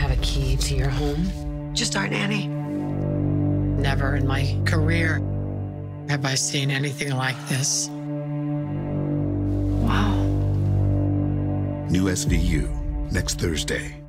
have a key to your home. Just our nanny. Never in my career have I seen anything like this. Wow. New SVU next Thursday.